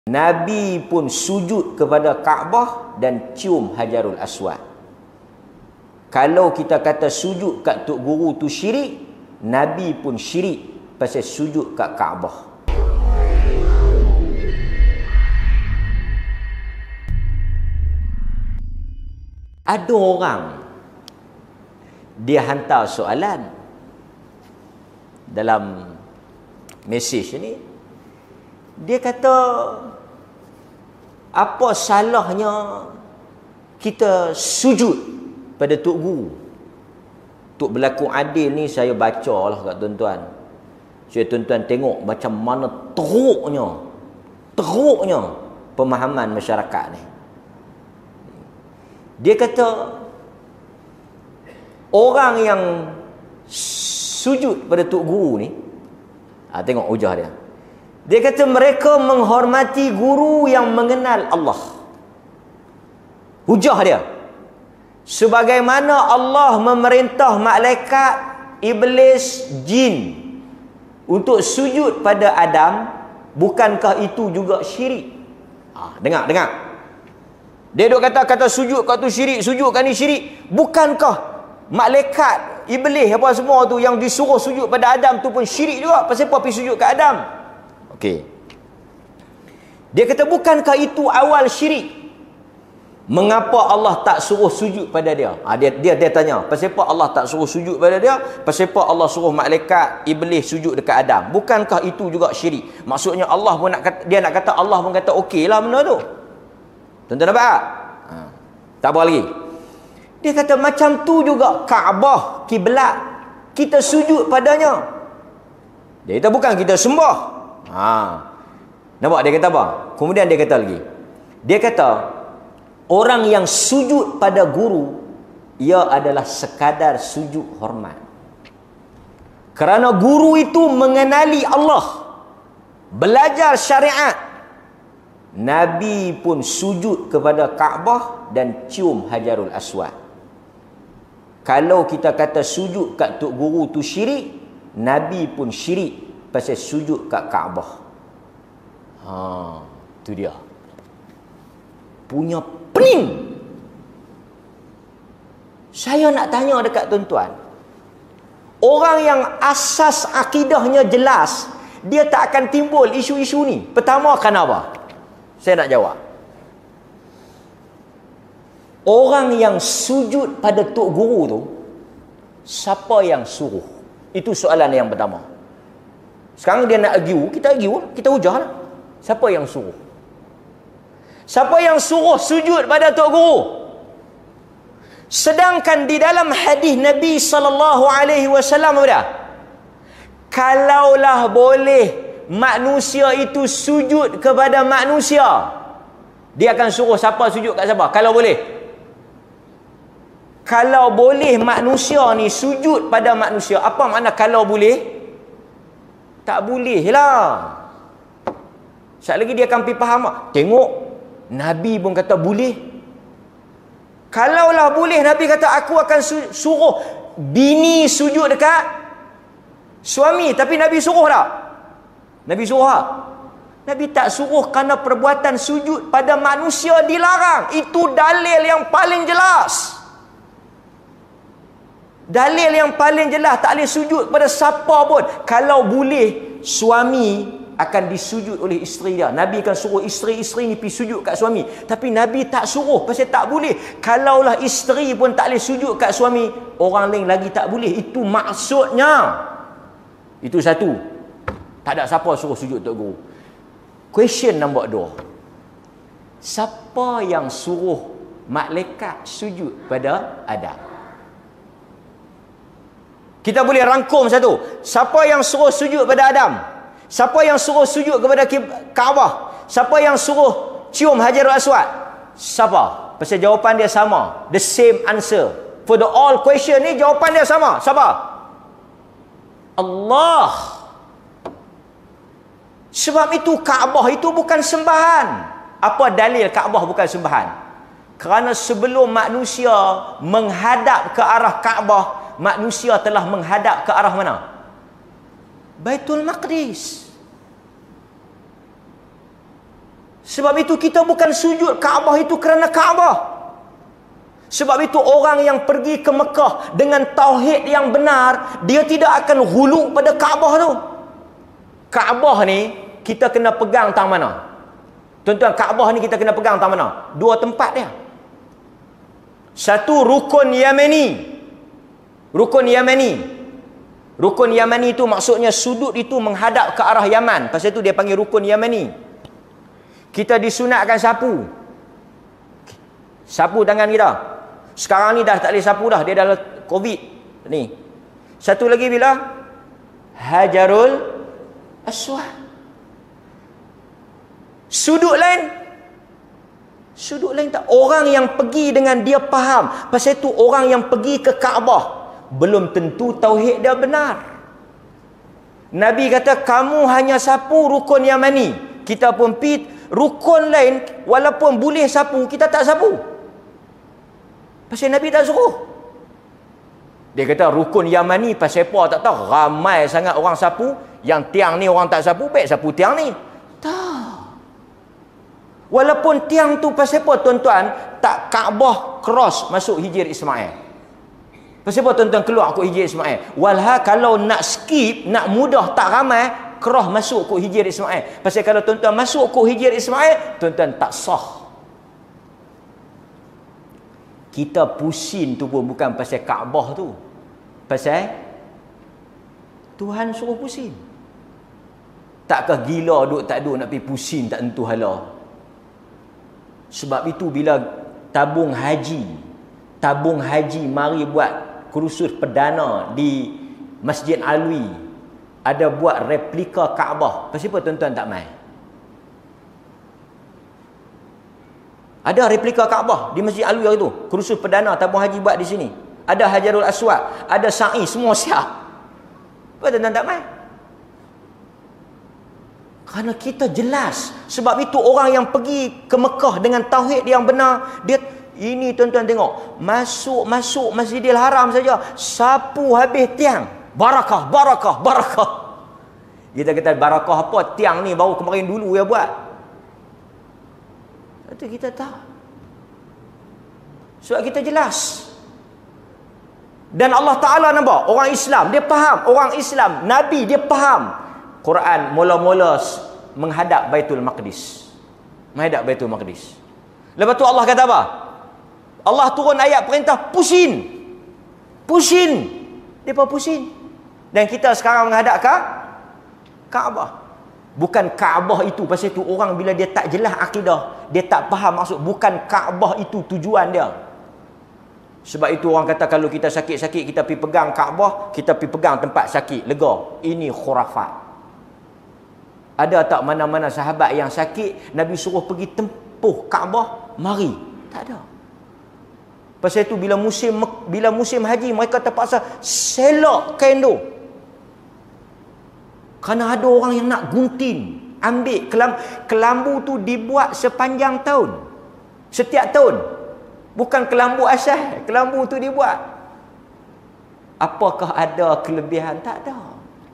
Nabi pun sujud kepada Kaabah dan cium Hajarul Aswad. Kalau kita kata sujud kat tok guru tu syirik, Nabi pun syirik pasal sujud kat Kaabah. Ada orang dia hantar soalan dalam mesej ni. Dia kata, apa salahnya kita sujud pada tok guru? Tok berlaku adil ni saya baca lah kat tuan-tuan. Supaya tuan-tuan tengok macam mana teruknya pemahaman masyarakat ni. Dia kata, orang yang sujud pada tok guru ni, tengok hujah dia. Dia kata mereka menghormati guru yang mengenal Allah. Hujah dia, sebagaimana Allah memerintah malaikat, iblis, jin untuk sujud pada Adam, bukankah itu juga syirik? Dengar. Dia duk kata sujud kat tu syirik, sujud kat ni syirik. Bukankah malaikat, iblis apa semua tu yang disuruh sujud pada Adam tu pun syirik juga? Pasal apa pergi sujud kat Adam? Okey. Dia kata bukankah itu awal syirik? Mengapa Allah tak suruh sujud pada dia? Dia tanya, pasal apa Allah tak suruh sujud pada dia? Pasal apa Allah suruh malaikat, iblis sujud dekat Adam? Bukankah itu juga syirik? Maksudnya Allah pun nak kata, dia nak kata Allah pun kata okeylah benda tu. Tuan-tuan nampak tak? Tak apa lagi. Dia kata macam tu juga Kaabah, kiblat, kita sujud padanya. Dia kata bukan kita sembah. Nampak dia kata apa? Kemudian dia kata lagi. Dia kata orang yang sujud pada guru, ia adalah sekadar sujud hormat. Kerana guru itu mengenali Allah, belajar syariat. Nabi pun sujud kepada Kaabah dan cium Hajarul Aswad. Kalau kita kata sujud kat tok guru tu syirik, Nabi pun syirik pasal sujud kat Kaabah. Tu dia. Punya pening. Saya nak tanya dekat tuan-tuan. Orang yang asas akidahnya jelas, dia tak akan timbul isu-isu ni. Pertama, kenapa? Saya nak jawab. Orang yang sujud pada tok guru tu, siapa yang suruh? Itu soalan yang pertama. Sekarang dia nak argue, kita hujah lah. Siapa yang suruh? Siapa yang suruh sujud pada tok guru? Sedangkan di dalam hadis Nabi SAW ada, kalaulah boleh manusia itu sujud kepada manusia, dia akan suruh siapa sujud kat siapa? Kalau boleh. Kalau boleh manusia ni sujud pada manusia. Apa makna kalau boleh? Tak boleh lah. Sekali lagi dia akan pergi faham. Tengok, Nabi pun kata boleh. Kalaulah boleh, Nabi kata aku akan suruh bini sujud dekat suami. Tapi Nabi suruh tak? Nabi suruh tak? Nabi tak suruh kerana perbuatan sujud pada manusia dilarang. Itu dalil yang paling jelas. Dalil yang paling jelas, tak boleh sujud pada siapa pun. Kalau boleh, suami akan disujud oleh isteri dia. Nabi akan suruh isteri-isteri ni pergi sujud kat suami. Tapi Nabi tak suruh, pasal tak boleh. Kalaulah isteri pun tak boleh sujud kat suami, orang lain lagi tak boleh. Itu maksudnya. Itu satu. Tak ada siapa suruh sujud tok guru. Question nombor 2. Siapa yang suruh malaikat sujud pada Adam? Kita boleh rangkum satu. Siapa yang suruh sujud pada Adam? Siapa yang suruh sujud kepada Kaabah? Siapa yang suruh cium Hajarul Aswad? Siapa? Pasal jawapan dia sama. The same answer. For the all question ni jawapan dia sama. Siapa? Allah. Sebab itu Kaabah itu bukan sembahan. Apa dalil Kaabah bukan sembahan? Kerana sebelum manusia menghadap ke arah Kaabah, manusia telah menghadap ke arah mana? Baitul Maqdis. Sebab itu kita bukan sujud Kaabah itu kerana Kaabah. Sebab itu orang yang pergi ke Mekah dengan tauhid yang benar, dia tidak akan huluk pada Kaabah tu. Kaabah ni kita kena pegang tang mana? Tuan-tuan, Kaabah ni kita kena pegang tang mana? Dua tempat dia. Satu, rukun Yamani. Rukun Yamani. Rukun Yamani itu maksudnya sudut itu menghadap ke arah Yaman. Pasal itu dia panggil rukun Yamani. Kita disunatkan sapu. Sapu tangan kita. Sekarang ni dah tak boleh sapu dah. Dia dah COVID ni. Satu lagi bila? Hajarul Aswad. Sudut lain. Sudut lain tak. Orang yang pergi dengan dia faham. Pasal itu orang yang pergi ke Kaabah belum tentu tauhid dia benar. Nabi kata kamu hanya sapu rukun Yamani. Kita pun pergi rukun lain, walaupun boleh sapu, kita tak sapu. Pasal Nabi tak suruh. Dia kata rukun Yamani pasal apa tak tahu. Ramai sangat orang sapu. Yang tiang ni orang tak sapu, baik sapu tiang ni. Tak. Walaupun tiang tu pasal apa tuan-tuan, tak Kaabah cross masuk Hijir Ismail. Pasal apa tuan-tuan keluar ke Hijir Ismail? Walha kalau nak skip, nak mudah tak ramai, cross masuk ke Hijir Ismail. Pasal kalau tuan-tuan masuk ke Hijir Ismail, tuan-tuan tak sah. Kita pusing tu pun bukan pasal Kaabah tu. Pasal Tuhan suruh pusing. Takkah gila duk tak duk nak pergi pusing tak tentu hala. Sebab itu bila tabung haji mari buat kursus perdana di Masjid Alwi, ada buat replika Kaabah. Pasal apa tuan-tuan tak mai? Ada replika Kaabah di Masjid Alwi hari tu. Kursus perdana tabung haji buat di sini. Ada Hajarul Aswad, ada sa'i, semua siap. Apa tuan-tuan tak mai? Kerana kita jelas. Sebab itu orang yang pergi ke Mekah dengan tauhid yang benar, dia ini tuan-tuan tengok, masuk Masjidil Haram saja, sapu habis tiang. Barakah, barakah, barakah. Kita kata barakah apa? Tiang ni baru kemarin dulu ya buat. Itu kita tahu. Sebab kita jelas. Dan Allah Ta'ala nampak, orang Islam, dia faham. Orang Islam, Nabi, dia faham. Quran mula-mula menghadap Baitul Maqdis. Menghadap Baitul Maqdis. Lepas tu Allah kata apa? Allah turun ayat perintah, pusing. Pusing. Depa pusing. Dan kita sekarang menghadap ke Kaabah. Bukan Kaabah itu, pasal itu orang bila dia tak jelas akidah, dia tak faham maksud, bukan Kaabah itu tujuan dia. Sebab itu orang kata kalau kita sakit-sakit, kita pergi pegang Kaabah, kita pergi pegang tempat sakit, lega. Ini khurafat. Ada tak mana-mana sahabat yang sakit, Nabi suruh pergi tempuh Kaabah, mari? Tak ada. Pasal itu bila musim haji, mereka terpaksa selak kain tu. Kerana ada orang yang nak gunting, ambil kelambu tu dibuat sepanjang tahun. Setiap tahun. Bukan kelambu asal, kelambu tu dibuat. Apakah ada kelebihan? Tak ada.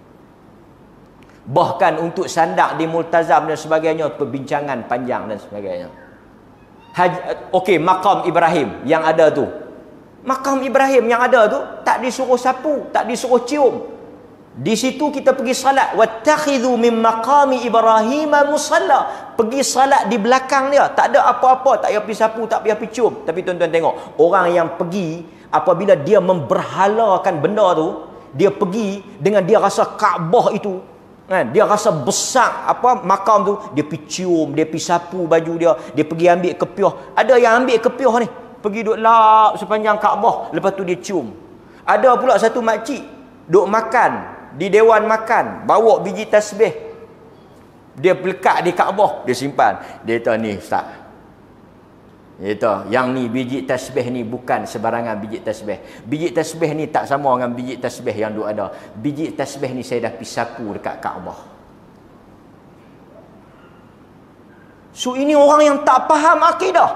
Bahkan untuk sandak di Multazam dan sebagainya, perbincangan panjang dan sebagainya. Okey, makam Ibrahim yang ada tu. Makam Ibrahim yang ada tu tak disuruh sapu, tak disuruh cium. Di situ kita pergi salat. Wattakhidhu min maqami Ibrahim musalla. Pergi salat di belakang dia. Tak ada apa-apa, tak payah pergi sapu, tak payah pergi cium. Tapi tuan-tuan tengok, orang yang pergi apabila dia memberhalakan benda tu, dia pergi dengan dia rasa Kaabah itu, kan, dia rasa besar apa makam tu, dia pergi cium, dia pergi sapu baju dia pergi ambil kepiah. Ada yang ambil kepiah ni, pergi duk lap sepanjang Kaabah, lepas tu dia cium. Ada pula satu makcik duk makan di dewan makan, bawa biji tasbih, dia lekat di Kaabah, dia simpan. Dia kata ni ustaz, dia kata yang ni biji tasbih ni bukan sebarangan biji tasbih. Biji tasbih ni tak sama dengan biji tasbih yang duk ada. Biji tasbih ni saya dah pergi sapu dekat Kaabah. So ini orang yang tak faham akidah.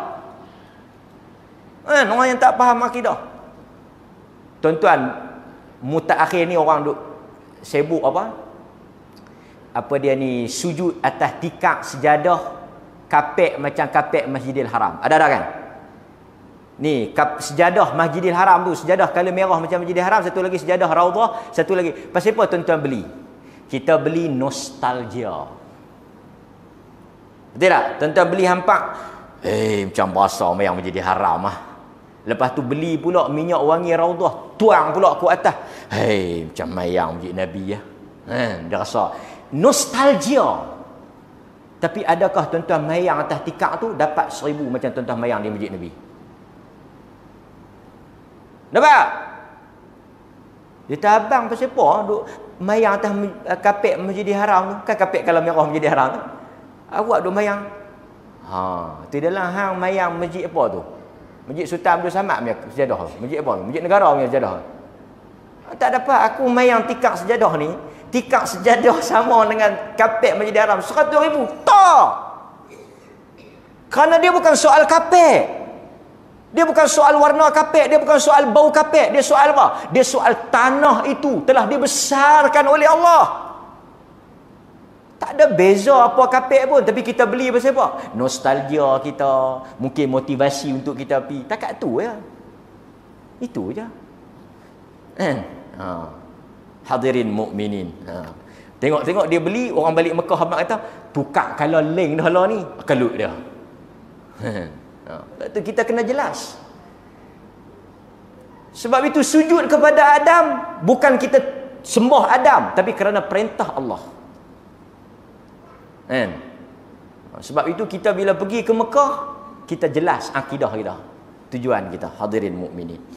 Orang yang tak faham akidah. Tuan-tuan, mutaakhir ni orang duk sibuk apa dia ni, sujud atas tikar sejadah kapek macam kapek Masjidil Haram. Ada kan? Ni sejadah Masjidil Haram tu, sejadah color merah macam Masjidil Haram, satu lagi sejadah Raudhah, satu lagi. Pasal apa tuan-tuan beli? Kita beli nostalgia. Betul tak? Tuan-tuan beli hampak, macam bahasa mayang Masjidil Haram ah. Lepas tu beli pula minyak wangi Raudhah, tuang pula ke atas. Macam mayang Masjid Nabi ya. Dia rasa nostalgia. Tapi adakah tuan-tuan mayang atas tikar tu dapat 1000 macam tuan-tuan mayang di Masjid Nabi? Dapat? Dia kata, abang pasal apa duk mayang atas kapek Masjidil Haram tu? Kan kapek kalau merah Masjidil Haram tu. Awak duk mayang. Tu dalam hang mayang masjid apa tu? Masjid Sultan Abdul Samad punya sejadah. Masjid apa tu? Masjid negara punya sejadah. Tak dapat aku mayang tikar sejadah ni. Tikar sejadah sama dengan kapek Masjidil Haram 100,000. Tak. Kerana dia bukan soal kapek. Dia bukan soal warna kapek, dia bukan soal bau kapek, dia soal apa? Dia soal tanah itu telah dibesarkan oleh Allah. Tak ada beza apa kapek pun, tapi kita beli pasal apa? Nostalgia kita, mungkin motivasi untuk kita pergi. Takat tu ya. Itu je. Hadirin mukminin. Tengok dia beli, orang balik Mekah abang kata, tukar kalau link dah lah ni, kelut dia. Lepas tu kita kena jelas. Sebab itu sujud kepada Adam bukan kita sembah Adam, tapi kerana perintah Allah. Sebab itu kita bila pergi ke Mekah, kita jelas akidah kita, tujuan kita. Hadirin mukminin.